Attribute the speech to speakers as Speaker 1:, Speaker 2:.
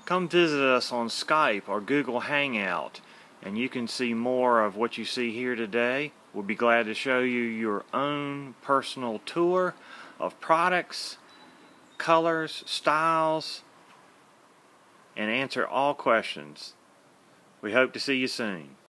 Speaker 1: come visit us on Skype or Google Hangout, and you can see more of what you see here today. We'll be glad to show you your own personal tour of products, colors, styles, and answer all questions. We hope to see you soon.